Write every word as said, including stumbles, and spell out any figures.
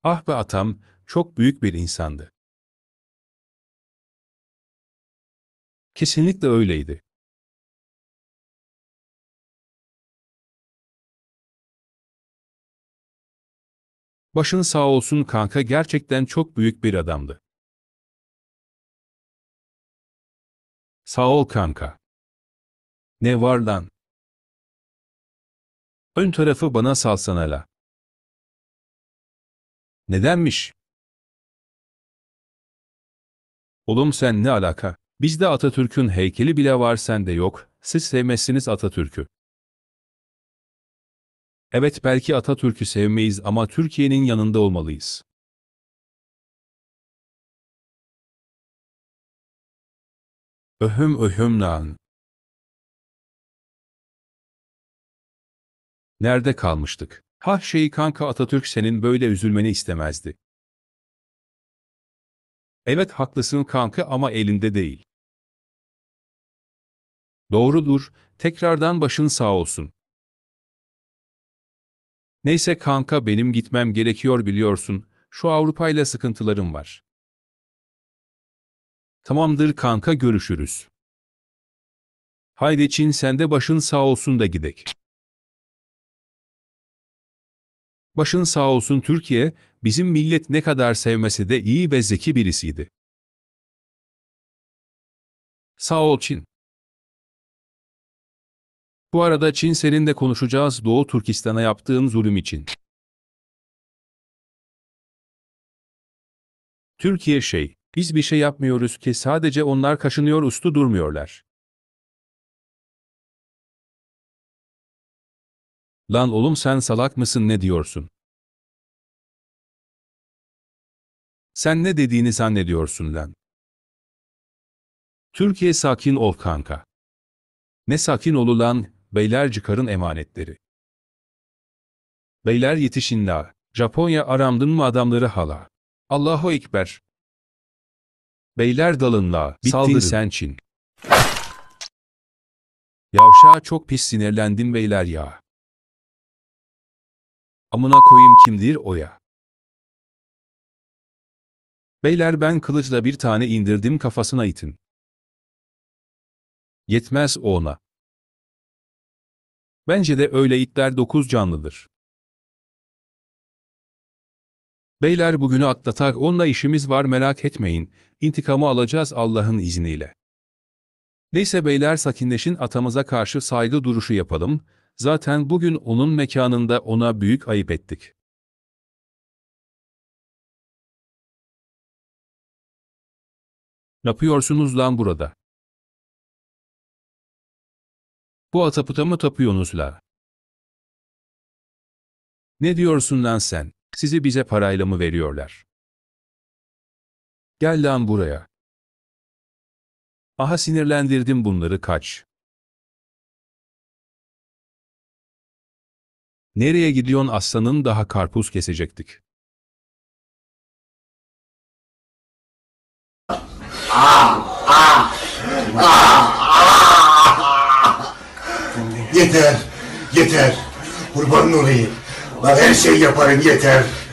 Ah be atam, çok büyük bir insandı. Kesinlikle öyleydi. Başın sağ olsun kanka, gerçekten çok büyük bir adamdı. Sağ ol kanka. Ne var lan? Ön tarafı bana salsana la. Nedenmiş? Oğlum sen ne alaka? Bizde Atatürk'ün heykeli bile var, sende yok. Siz sevmezsiniz Atatürk'ü. Evet, belki Atatürk'ü sevmeyiz ama Türkiye'nin yanında olmalıyız. Öhüm öhüm lan. Nerede kalmıştık? Ha şey kanka, Atatürk senin böyle üzülmeni istemezdi. Evet haklısın kanka ama elinde değil. Doğrudur, tekrardan başın sağ olsun. Neyse kanka, benim gitmem gerekiyor biliyorsun, şu Avrupa'yla sıkıntılarım var. Tamamdır kanka, görüşürüz. Haydi Çin, sen de başın sağ olsun da gidek. Başın sağ olsun Türkiye, bizim millet ne kadar sevmese de iyi ve zeki birisiydi. Sağ ol Çin. Bu arada Çin, seninle konuşacağız Doğu Türkistan'a yaptığın zulüm için. Türkiye şey, biz bir şey yapmıyoruz ki, sadece onlar kaşınıyor, uslu durmuyorlar. Lan oğlum sen salak mısın, ne diyorsun? Sen ne dediğini zannediyorsun lan? Türkiye sakin ol kanka. Ne sakin olu lan, beyler çıkarın emanetleri. Beyler yetişin la, Japonya aramdın mı adamları hala. Allahu Ekber. Beyler dalın la, bittin Saldırın. sen Çin. Yavşağa çok pis sinirlendim beyler ya. Amına koyayım, kimdir o ya? Beyler ben kılıçla bir tane indirdim kafasına itin. Yetmez ona. Bence de öyle, itler dokuz canlıdır. Beyler bugünü atlatak, onunla işimiz var, merak etmeyin. İntikamı alacağız Allah'ın izniyle. Neyse beyler, sakinleşin, atamıza karşı saygı duruşu yapalım. Zaten bugün onun mekanında ona büyük ayıp ettik. Ne yapıyorsunuz lan burada? Bu ataputa mı tapıyorsunuz la? Ne diyorsun lan sen? Sizi bize parayla mı veriyorlar? Gel lan buraya. Aha sinirlendirdim bunları, kaç. Nereye gidiyorsun aslanın, daha karpuz kesecektik. Yeter, yeter. Kurbanın olayım. Bak her şey yaparım, yeter.